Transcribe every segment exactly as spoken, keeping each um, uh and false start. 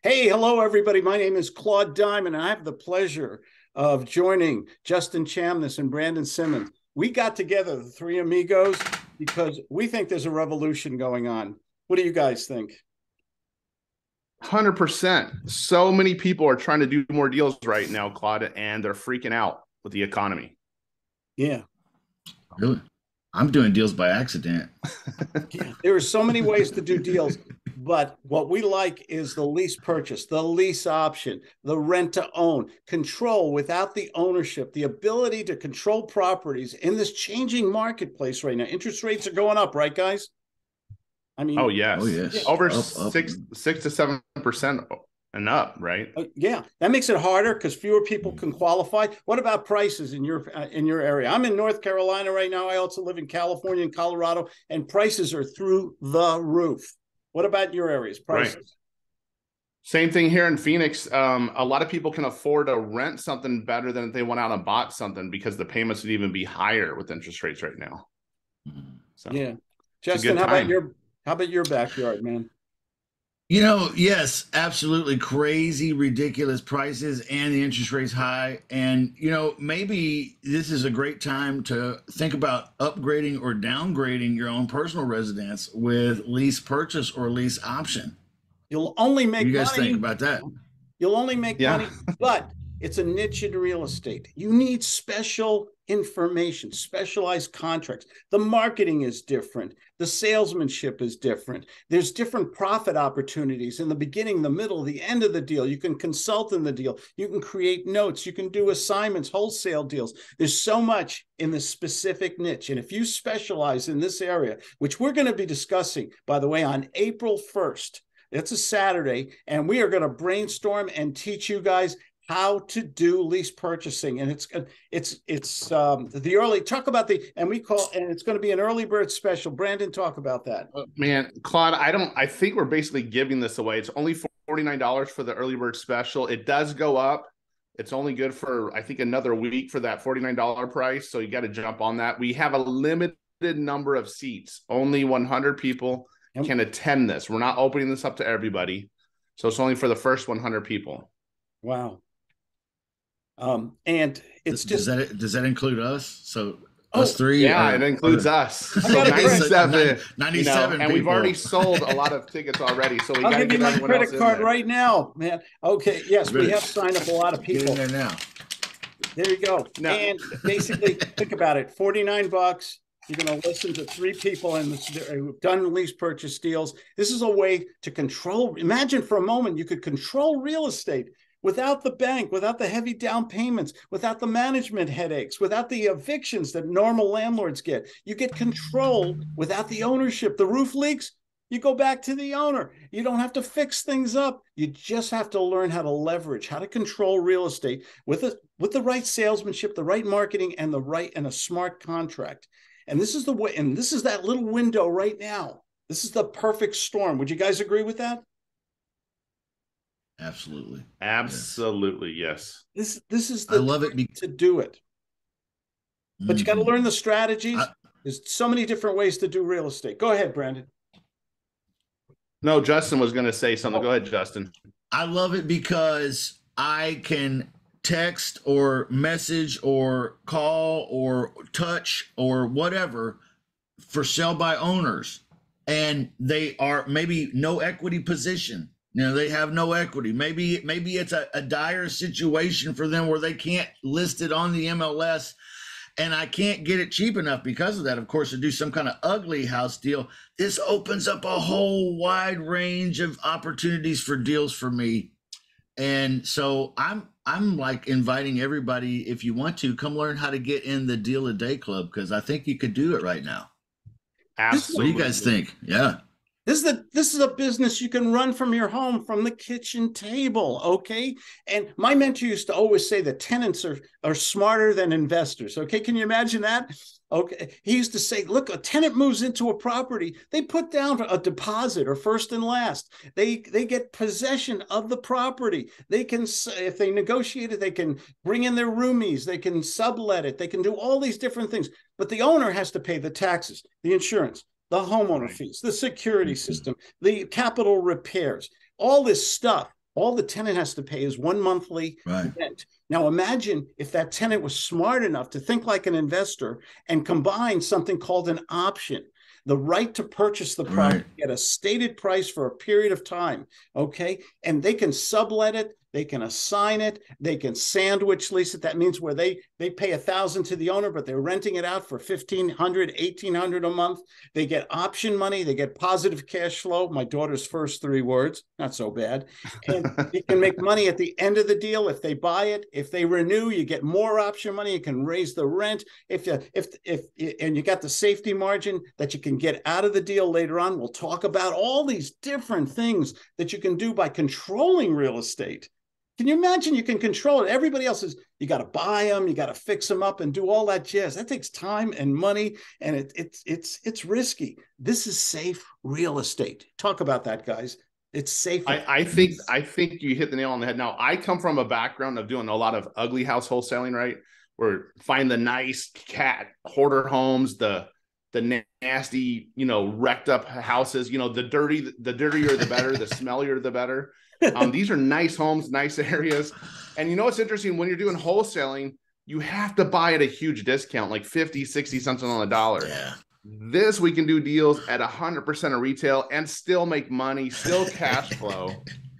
Hey, hello, everybody. My name is Claude Diamond, and I have the pleasure of joining Justin Chamness and Brandon Simmons. We got together, the three amigos, because we think there's a revolution going on. What do you guys think? one hundred percent. So many people are trying to do more deals right now, Claude, and they're freaking out with the economy. Yeah. Really? I'm doing deals by accident. Yeah. There are so many ways to do deals, but what we like is the lease purchase, the lease option, the rent to own, control without the ownership, the ability to control properties in this changing marketplace right now. Interest rates are going up, right, guys? I mean, oh yes, oh yes, over up, six, up. six to seven percent and up, right? Uh, yeah, that makes it harder because fewer people can qualify. What about prices in your uh, in your area? I'm in North Carolina right now. I also live in California and Colorado, and prices are through the roof. What about your areas? Prices? Right. Same thing here in Phoenix. Um, a lot of people can afford to rent something better than if they went out and bought something because the payments would even be higher with interest rates right now. So, yeah, Justin, how about your how about your backyard, man? You know, yes, absolutely crazy, ridiculous prices and the interest rates high. And, you know, maybe this is a great time to think about upgrading or downgrading your own personal residence with lease purchase or lease option. You'll only make what do you guys money. think about that? You'll only make yeah. money, but it's a niche in real estate. You need special information, specialized contracts. The marketing is different. The salesmanship is different. There's different profit opportunities in the beginning, the middle, the end of the deal. You can consult in the deal. You can create notes. You can do assignments, wholesale deals. There's so much in this specific niche. And if you specialize in this area, which we're going to be discussing, by the way, on April first, it's a Saturday, and we are going to brainstorm and teach you guys how to do lease purchasing. And it's it's it's um, the early talk about the and we call and it's going to be an early bird special. Brandon, talk about that. Uh, man, Claude, I don't. I think we're basically giving this away. It's only forty-nine dollars for the early bird special. It does go up. It's only good for I think another week for that forty-nine dollars price. So you got to jump on that. We have a limited number of seats. Only one hundred people can attend this. We're not opening this up to everybody. So it's only for the first one hundred people. Wow. Um, and it's does, just does that does that include us? So oh, us three? Yeah, or, it includes or, us. So ninety-seven, ninety-seven, you know, and we've already sold a lot of tickets already. So we I'll got to give get you my credit card right now, man. Okay, yes, we have signed up a lot of people. Get in there now. There you go. No. And basically, think about it: forty-nine bucks. You're going to listen to three people and who've done lease purchase deals. This is a way to control. Imagine for a moment you could control real estate without the bank, without the heavy down payments, without the management headaches, without the evictions that normal landlords get. You get control without the ownership. The roof leaks, you go back to the owner. You don't have to fix things up. You just have to learn how to leverage, how to control real estate with a, with the right salesmanship, the right marketing, and the right and a smart contract. And this is the way, and this is that little window right now. This is the perfect storm. Would you guys agree with that? Absolutely. Absolutely, yes. This this is the I love it to do it. But mm-hmm. you got to learn the strategies. I, There's so many different ways to do real estate. Go ahead, Brandon. No, Justin was going to say something. Oh. Go ahead, Justin. I love it because I can text or message or call or touch or whatever for sell by owners, and they are maybe no equity position. You know, they have no equity. Maybe maybe it's a, a dire situation for them where they can't list it on the M L S, and I can't get it cheap enough because of that, of course, to do some kind of ugly house deal. This opens up a whole wide range of opportunities for deals for me. And so I'm I'm like inviting everybody, if you want to, come learn how to get in the Deal a Day Club, because I think you could do it right now. Absolutely. What do you guys think? Yeah. This is a this is a business you can run from your home, from the kitchen table, okay? And my mentor used to always say that tenants are, are smarter than investors, okay? Can you imagine that? Okay, he used to say, look, a tenant moves into a property, they put down a deposit or first and last. They they get possession of the property. They can, if they negotiate it, they can bring in their roomies, they can sublet it, they can do all these different things. But the owner has to pay the taxes, the insurance, the homeowner fees, the security system, the capital repairs, all this stuff. All the tenant has to pay is one monthly Right. rent. Now imagine if that tenant was smart enough to think like an investor and combine something called an option, the right to purchase the property Right. at a stated price for a period of time, okay? And they can sublet it, they can assign it, they can sandwich lease it. That means where they they pay a thousand to the owner, but they're renting it out for fifteen hundred, eighteen hundred a month. They get option money, they get positive cash flow. My daughter's first three words, not so bad. And you can make money at the end of the deal if they buy it. If they renew, you get more option money. You can raise the rent. If you if if and you got the safety margin that you can get out of the deal later on. We'll talk about all these different things that you can do by controlling real estate. Can you imagine you can control it? Everybody else is, you got to buy them, you got to fix them up and do all that jazz. That takes time and money, and it, it's it's it's risky. This is safe real estate. Talk about that, guys. It's safe. I, I think I think you hit the nail on the head. Now, I come from a background of doing a lot of ugly house wholesaling, right? Where find the nice cat hoarder homes, the the nasty, you know, wrecked up houses, you know, the dirty, the dirtier the better, the smellier the better. Um, these are nice homes, nice areas. And you know what's interesting? When you're doing wholesaling, you have to buy at a huge discount, like fifty, sixty something on the dollar. Yeah. This, we can do deals at one hundred percent of retail and still make money, still cash flow.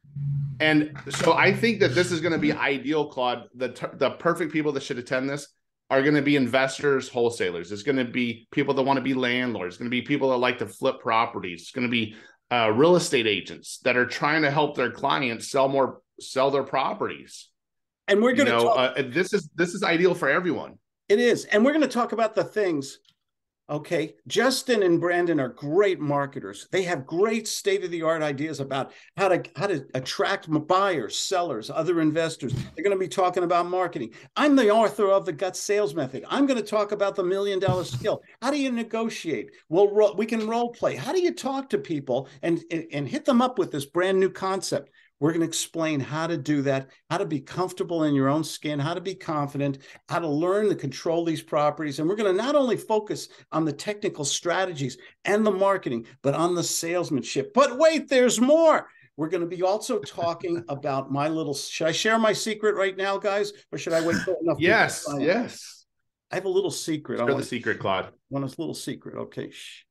And so I think that this is going to be ideal, Claude. The, the perfect people that should attend this are going to be investors, wholesalers. It's going to be people that want to be landlords. It's going to be people that like to flip properties. It's going to be uh, real estate agents that are trying to help their clients sell more, sell their properties. And we're going to you know, talk- uh, this is this is ideal for everyone. It is, and we're going to talk about the things. Okay, Justin and Brandon are great marketers. They have great state-of-the-art ideas about how to how to attract buyers, sellers, other investors. They're going to be talking about marketing. I'm the author of the Gut Sales Method. I'm going to talk about the million-dollar skill. How do you negotiate? Well, we can role play. How do you talk to people and, and, and hit them up with this brand new concept? We're going to explain how to do that, how to be comfortable in your own skin, how to be confident, how to learn to control these properties. And we're going to not only focus on the technical strategies and the marketing, but on the salesmanship. But wait, there's more. We're going to be also talking about my little, should I share my secret right now, guys? Or should I wait for enough? Yes, yes. I have a little secret. Share I want the secret, Claude. Want a little secret. Okay. Shh.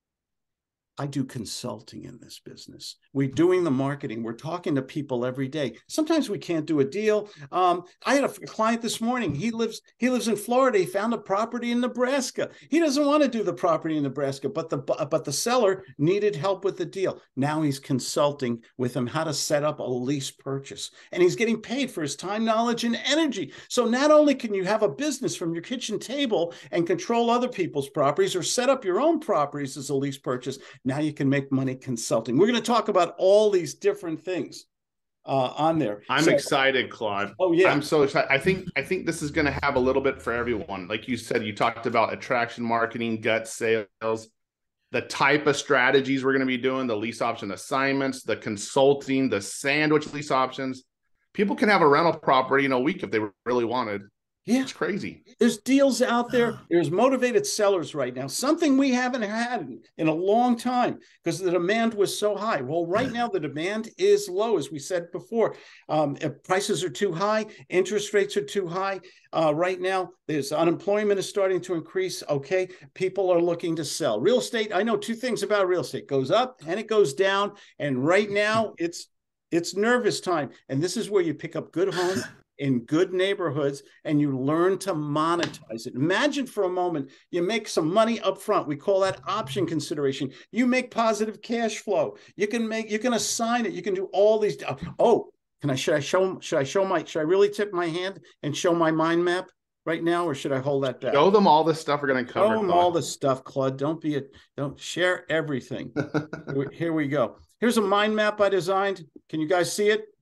I do consulting in this business. We're doing the marketing. We're talking to people every day. Sometimes we can't do a deal. Um, I had a client this morning. He lives he lives in Florida. He found a property in Nebraska. He doesn't want to do the property in Nebraska, but the but the seller needed help with the deal. Now he's consulting with him how to set up a lease purchase, and he's getting paid for his time, knowledge, and energy. So not only can you have a business from your kitchen table and control other people's properties or set up your own properties as a lease purchase. Now you can make money consulting. We're going to talk about all these different things uh, on there. I'm so excited, Claude. Oh yeah, I'm so excited. I think I think this is going to have a little bit for everyone. Like you said, you talked about attraction marketing, gut sales, the type of strategies we're going to be doing, the lease option assignments, the consulting, the sandwich lease options. People can have a rental property in a week if they really wanted. Yeah, it's crazy. There's deals out there. There's motivated sellers right now, something we haven't had in, in a long time because the demand was so high. Well, right now the demand is low, as we said before. Um, if prices are too high, interest rates are too high. Uh, right now, there's unemployment is starting to increase. Okay, people are looking to sell. Real estate, I know two things about real estate. It goes up and it goes down. And right now, it's it's nervous time. And this is where you pick up good homes in good neighborhoods, and you learn to monetize it. Imagine for a moment, you make some money up front. We call that option consideration. You make positive cash flow. You can make, you can assign it. You can do all these. Oh, can I, should I show, should I show my, should I really tip my hand and show my mind map right now, or should I hold that back? Show them all the stuff we're going to cover. Show them all the stuff, Claude. Don't be a, don't share everything. Here we go. Here's a mind map I designed. Can you guys see it?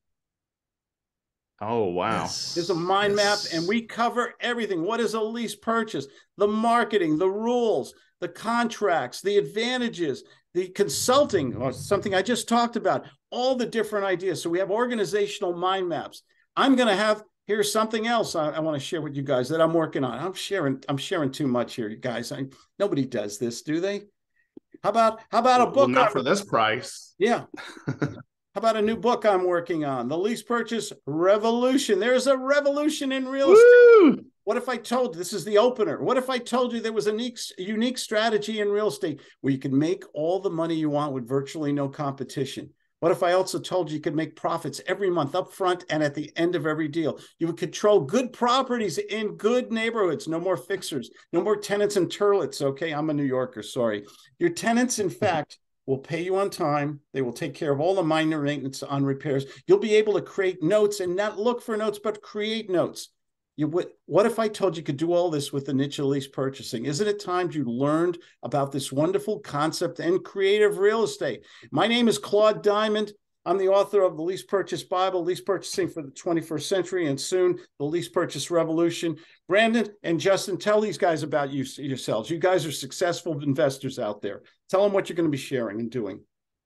Oh, wow. Yes. There's a mind Yes. map, and we cover everything. What is a lease purchase? The marketing, the rules, the contracts, the advantages, the consulting, or something I just talked about, all the different ideas. So we have organizational mind maps. I'm going to have, here's something else I, I want to share with you guys that I'm working on. I'm sharing, I'm sharing too much here, you guys. I, nobody does this, do they? How about, how about a book? Well, not on, for this price. Yeah. How about a new book I'm working on, The Lease Purchase Revolution? There's a revolution in real Woo! estate. What if I told you, this is the opener. What if I told you there was a unique, unique strategy in real estate where you can make all the money you want with virtually no competition? What if I also told you you could make profits every month up front and at the end of every deal? You would control good properties in good neighborhoods. No more fixers, no more tenants and turlets. Okay, I'm a New Yorker, sorry. Your tenants, in fact, will pay you on time. They will take care of all the minor maintenance on repairs. You'll be able to create notes and not look for notes, but create notes. You, what, what if I told you could do all this with the niche of lease purchasing? Isn't it time you learned about this wonderful concept and creative real estate? My name is Claude Diamond. I'm the author of the Lease Purchase Bible, Lease Purchasing for the twenty-first Century, and soon the Lease Purchase Revolution. Brandon and Justin, tell these guys about you, yourselves. You guys are successful investors out there. Tell them what you're going to be sharing and doing.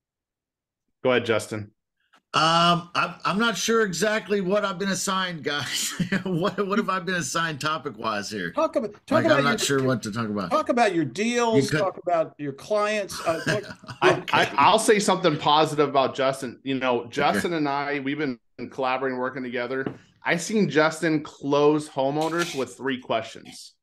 Go ahead, Justin. Um, I'm, I'm not sure exactly what I've been assigned, guys. what what have I been assigned topic wise here? Talk about. Talk like, about I'm not your, sure what to talk about. Talk about your deals. You could, talk about your clients. Uh, talk, I, I, I'll say something positive about Justin. You know, Justin okay. and I, we've been collaborating, working together. I seen Justin close homeowners with three questions.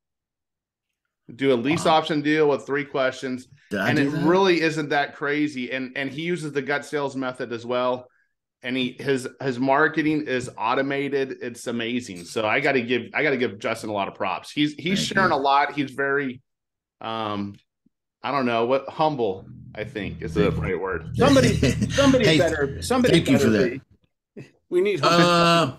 Do a lease wow. option deal with three questions, and it that? really isn't that crazy. And and he uses the gut sales method as well. And he his his marketing is automated. It's amazing. So I got to give I got to give Justin a lot of props. He's he's Thank sharing you. a lot. He's very, um, I don't know what humble. I think is the right word. Somebody somebody hey, better somebody thank better you for that. Be. We need. Uh,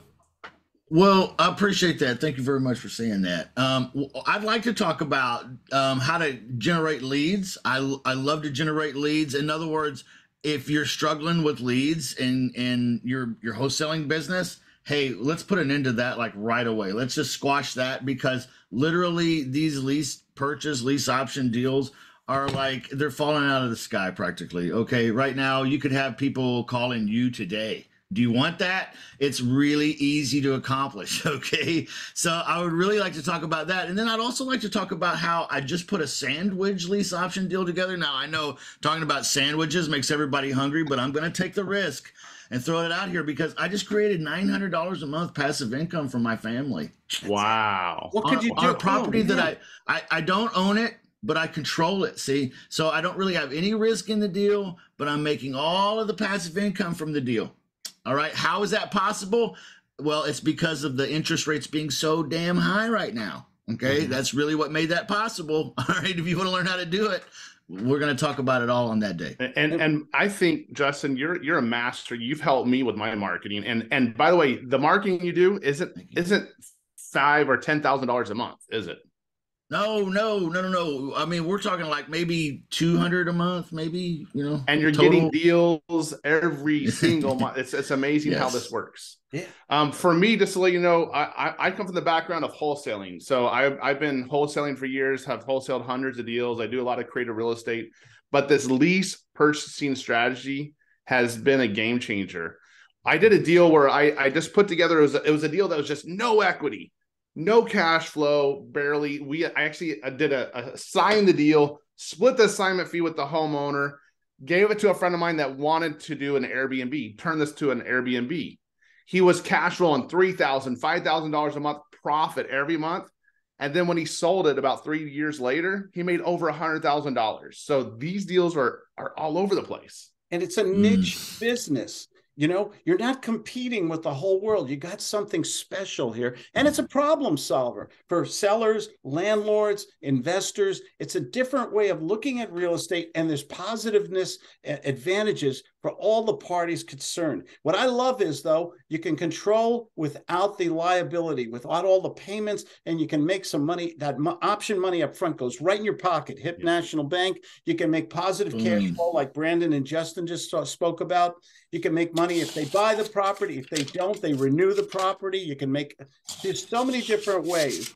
well, I appreciate that. Thank you very much for saying that. Um, I'd like to talk about um, how to generate leads. I I love to generate leads. In other words, if you're struggling with leads in, in your, your wholesaling business, hey, let's put an end to that like right away. Let's just squash that because literally these lease purchase, lease option deals are like, they're falling out of the sky practically. Okay, right now you could have people calling you today. Do you want that? It's really easy to accomplish, okay? So I would really like to talk about that. And then I'd also like to talk about how I just put a sandwich lease option deal together. Now, I know talking about sandwiches makes everybody hungry, but I'm going to take the risk and throw it out here because I just created nine hundred dollars a month passive income for my family. Wow. What could on, you do? On a property oh, that I, I, I don't own it, but I control it, see? So I don't really have any risk in the deal, but I'm making all of the passive income from the deal. All right. How is that possible? Well, it's because of the interest rates being so damn high right now. Okay. Mm-hmm. That's really what made that possible. All right. If you want to learn how to do it, we're going to talk about it all on that day. And and I think, Justin, you're you're a master. You've helped me with my marketing. And and by the way, the marketing you do isn't isn't five or ten thousand dollars a month, is it? No, no, no, no, no. I mean, we're talking like maybe two hundred a month, maybe, you know. And you're total. getting deals every single month. It's it's amazing yes. how this works. Yeah. Um, for me, just to let you know, I, I, I come from the background of wholesaling. So I've, I've been wholesaling for years, have wholesaled hundreds of deals. I do a lot of creative real estate. But this lease purchasing strategy has been a game changer. I did a deal where I, I just put together, it was, a, it was a deal that was just no equity. No cash flow, barely. We I actually did a, a signed the deal, split the assignment fee with the homeowner, gave it to a friend of mine that wanted to do an Airbnb, turn this to an Airbnb. He was cash flowing three thousand dollars, five thousand dollars a month profit every month. And then when he sold it about three years later, he made over one hundred thousand dollars. So these deals are, are all over the place. And it's a niche mm. business. You know, you're not competing with the whole world. You got something special here. And it's a problem solver for sellers, landlords, investors. It's a different way of looking at real estate. And there's positiveness, advantages for all the parties concerned. What I love is, though, you can control without the liability, without all the payments, and you can make some money. That option money up front goes right in your pocket. Hit yeah. National Bank. You can make positive mm. cash flow like Brandon and Justin just spoke about. You can make money if they buy the property. If they don't, they renew the property. You can make, there's so many different ways.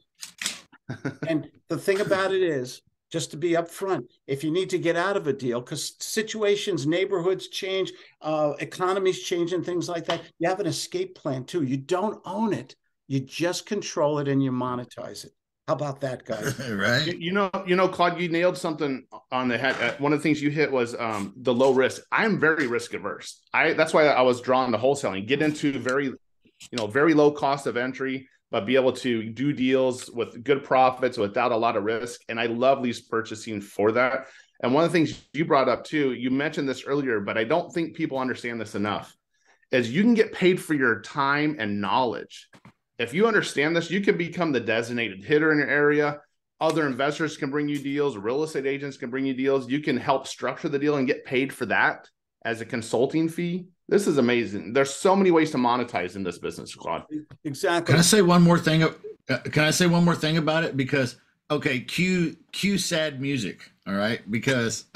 And the thing about it is, just to be upfront, if you need to get out of a deal, because situations, neighborhoods change, uh, economies change and things like that, you have an escape plan too. You don't own it. You just control it and you monetize it. How about that, guys? Right. You, you know, you know, Claude, you nailed something on the head. Uh, one of the things you hit was um, the low risk. I'm very risk averse. I that's why I was drawn to wholesaling. Get into very, you know, very low cost of entry, but be able to do deals with good profits without a lot of risk. And I love lease purchasing for that. And one of the things you brought up too, you mentioned this earlier, but I don't think people understand this enough, is you can get paid for your time and knowledge. If you understand this, you can become the designated hitter in your area. Other investors can bring you deals. Real estate agents can bring you deals. You can help structure the deal and get paid for that as a consulting fee. This is amazing. There's so many ways to monetize in this business, Claude. Exactly. Can I say one more thing? Uh, Can I say one more thing about it? Because, okay, cue, cue sad music. All right. Because,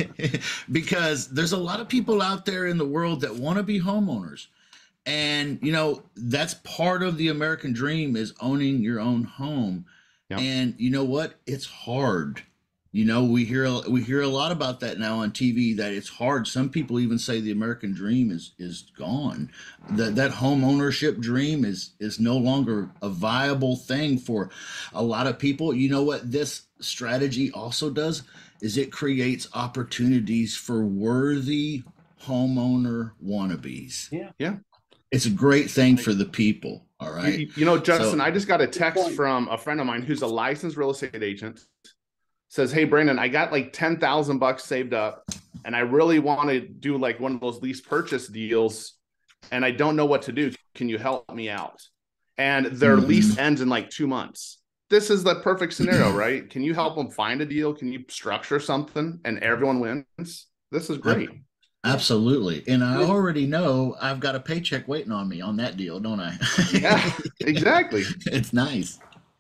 because there's a lot of people out there in the world that want to be homeowners. And, you know, that's part of the American dream, is owning your own home. Yep. And you know what? It's hard. You know, we hear we hear a lot about that now on T V, that it's hard. Some people even say the American dream is is gone. That that home ownership dream is is no longer a viable thing for a lot of people. You know what this strategy also does is it creates opportunities for worthy homeowner wannabes. Yeah. Yeah. It's a great thing for the people. All right. You, you know, Justin, So- I just got a text from a friend of mine who's a licensed real estate agent. Says, hey, Brandon, I got like ten thousand bucks saved up and I really want to do like one of those lease purchase deals and I don't know what to do. Can you help me out? And their Mhm. lease ends in like two months. This is the perfect scenario, right? Can you help them find a deal? Can you structure something and everyone wins? This is great. Absolutely. And I already know I've got a paycheck waiting on me on that deal, don't I? Yeah, exactly. It's nice.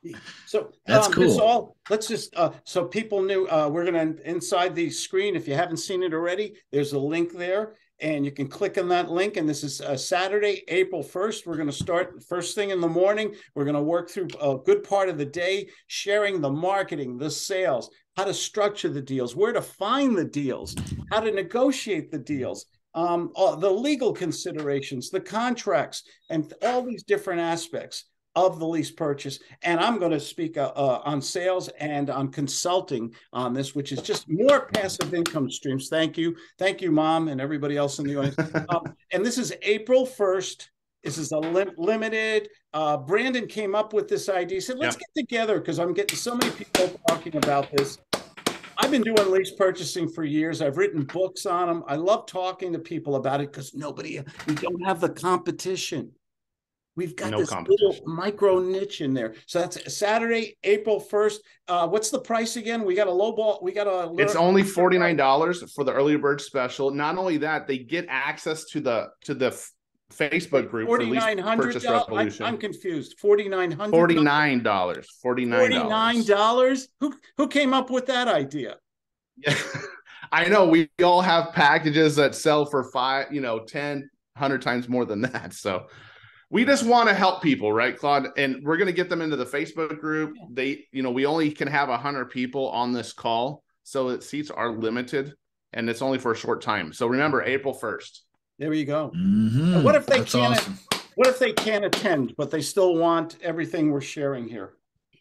So That's um, cool. this all, let's just, uh, so people knew, uh, we're going to, inside the screen, if you haven't seen it already, there's a link there and you can click on that link. And this is uh, Saturday, April first. We're going to start first thing in the morning. We're going to work through a good part of the day, sharing the marketing, the sales, how to structure the deals, where to find the deals, how to negotiate the deals, um, all the legal considerations, the contracts, and all these different aspects of the lease purchase. And I'm going to speak uh, uh, on sales and on consulting on this, which is just more passive income streams. Thank you. Thank you, Mom, and everybody else in the audience. um, and this is April first. This is a lim- limited. Uh, Brandon came up with this idea. He said, let's Yeah. get together because I'm getting so many people talking about this. I've been doing lease purchasing for years. I've written books on them. I love talking to people about it because nobody, we don't have the competition. We've got No this little competition. micro niche in there. So that's Saturday, April first. Uh, what's the price again? We got a low ball. We got a. It's only forty-nine dollars for the early bird special. Not only that, they get access to the to the f- Facebook group for Lease Purchase Revolution. I'm confused. forty-nine hundred dollars. forty-nine dollars. forty-nine dollars. forty-nine dollars? Who who came up with that idea? Yeah. I know we all have packages that sell for five, you know, ten, one hundred times more than that. So we just want to help people, right, Claude? And we're going to get them into the Facebook group. They, you know, we only can have one hundred people on this call. So the seats are limited and it's only for a short time. So remember, April first. There you go. Mm-hmm. And what if they That's can't? awesome. What if they can't attend, but they still want everything we're sharing here?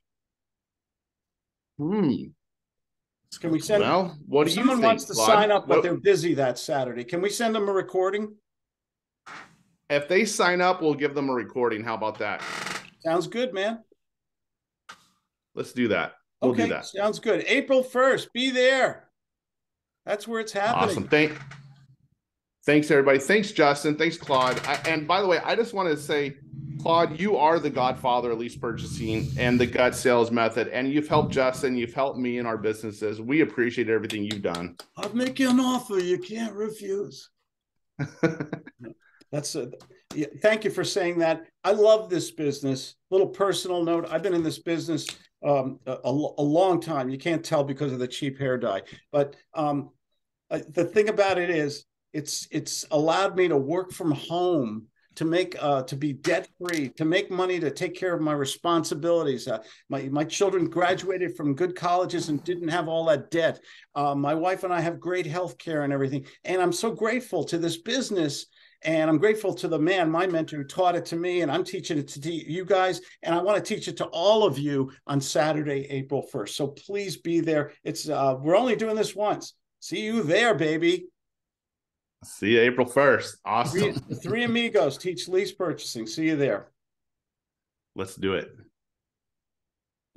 Hmm. Can we send? Well, what do you someone think, wants to Claude? sign up, but What- they're busy that Saturday. Can we send them a recording? If they sign up, we'll give them a recording. How about that? Sounds good, man. Let's do that. We'll okay, do that. Sounds good. April first, be there. That's where it's happening. Awesome. Thank, thanks, everybody. Thanks, Justin. Thanks, Claude. I, and by the way, I just want to say, Claude, you are the godfather of lease purchasing and the gut sales method. And you've helped Justin. You've helped me in our businesses. We appreciate everything you've done. I'll make you an offer you can't refuse. That's a, yeah, thank you for saying that. I love this business. Little personal note. I've been in this business um, a, a long time. You can't tell because of the cheap hair dye. But um, the thing about it is it's it's allowed me to work from home, to make uh, to be debt free, to make money, to take care of my responsibilities. Uh, my my children graduated from good colleges and didn't have all that debt. Uh, my wife and I have great health care and everything. And I'm so grateful to this business. And I'm grateful to the man, my mentor, who taught it to me, and I'm teaching it to you guys. And I want to teach it to all of you on Saturday, April first. So please be there. It's uh, we're only doing this once. See you there, baby. See you April first. Awesome. Three, three amigos teach lease purchasing. See you there. Let's do it.